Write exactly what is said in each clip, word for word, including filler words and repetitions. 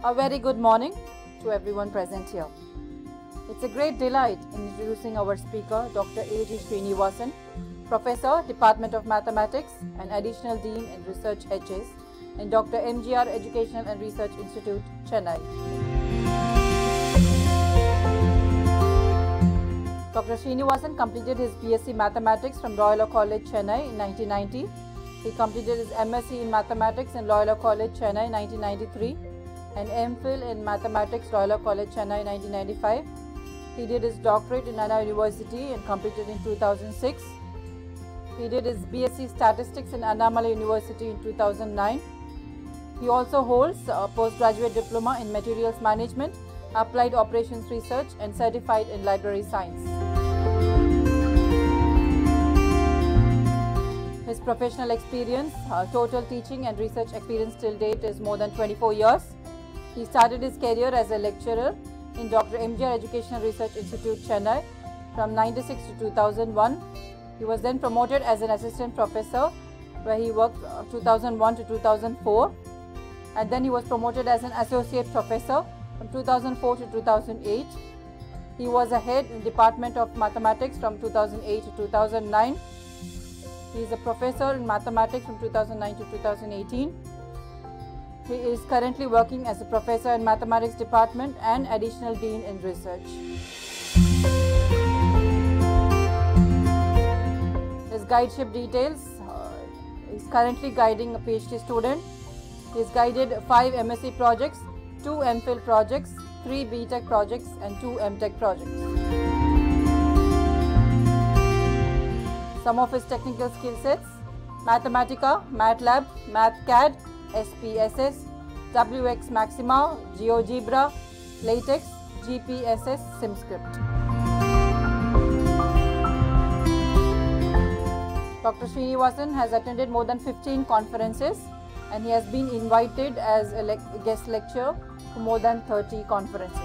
A very good morning to everyone present here. It's a great delight in introducing our speaker, Doctor A G Srinivasan, Professor, Department of Mathematics and Additional Dean in Research H S in Doctor M G R Educational and Research Institute, Chennai. Doctor Srinivasan completed his B Sc Mathematics from Loyola College, Chennai in nineteen ninety. He completed his M Sc in Mathematics in Loyola College, Chennai in nineteen ninety-three and M Phil in Mathematics, Loyola College, Chennai in nineteen ninety-five. He did his doctorate in Anna University and completed in two thousand six. He did his B Sc Statistics in Annamalai University in two thousand nine. He also holds a postgraduate diploma in Materials Management, Applied Operations Research and Certified in Library Science. His professional experience, uh, total teaching and research experience till date is more than twenty-four years. He started his career as a lecturer in Doctor M G R Educational Research Institute, Chennai from ninety-six to two thousand one. He was then promoted as an assistant professor where he worked uh, two thousand one to two thousand four, and then he was promoted as an associate professor from two thousand four to two thousand eight. He was a head in the Department of Mathematics from two thousand eight to two thousand nine. He is a professor in mathematics from two thousand nine to two thousand eighteen. He is currently working as a professor in Mathematics Department and Additional Dean in Research. His guideship details, uh, he is currently guiding a PhD student. He has guided five M Sc projects, two M Phil projects, three B Tech projects and two M Tech projects. Some of his technical skill sets: Mathematica, MATLAB, MathCAD, S P S S, W X Maxima, GeoGebra, LaTeX, G P S S, SimScript. Doctor Srinivasan has attended more than fifteen conferences and he has been invited as a le guest lecturer to more than thirty conferences.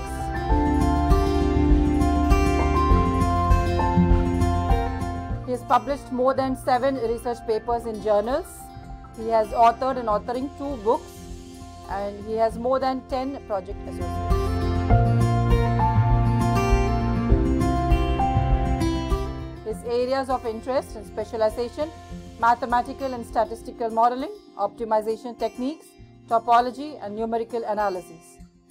He has published more than seven research papers in journals. He has authored and authoring two books and he has more than ten project associates. His areas of interest and specialization: mathematical and statistical modeling, optimization techniques, topology and numerical analysis.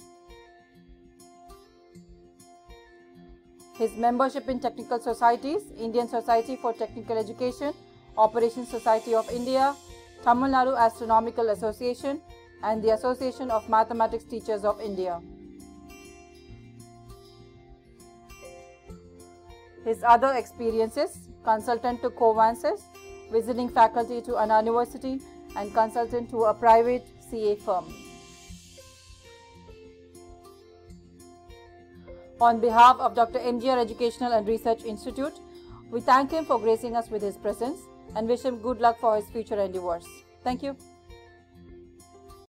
His membership in technical societies: Indian Society for Technical Education, Operations Society of India, Tamil Nadu Astronomical Association and the Association of Mathematics Teachers of India. His other experiences: consultant to Covances, visiting faculty to Anna University and consultant to a private C A firm. On behalf of Doctor M G R Educational and Research Institute, we thank him for gracing us with his presence and wish him good luck for his future endeavors. Thank you.